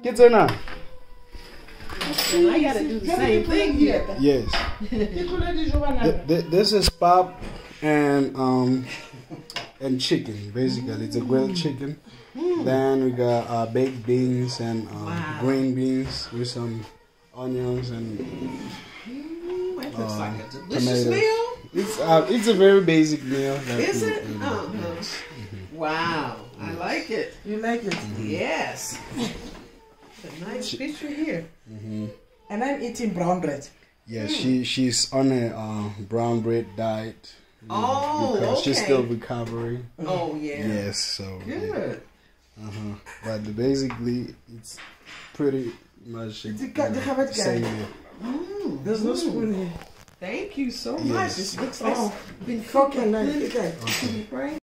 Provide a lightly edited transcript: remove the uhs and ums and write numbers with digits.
Kids are now. And I gotta do the same thing here. Yes. This is pap and chicken. Basically, it's a grilled chicken. Then we got baked beans and green beans with some onions and That looks like a delicious tomatoes. meal. It's a very basic meal. Is it? Wow, I like it. You like it? Yes. A nice picture here. And I'm eating brown bread. Yeah, she's on a brown bread diet. Because she's still recovering. Oh yeah. Yes, so Good. But basically, it's pretty much the same meal. There's no spoon here. Thank you so much. Yes. It looks like it's been Fucking cooking. nice. Right?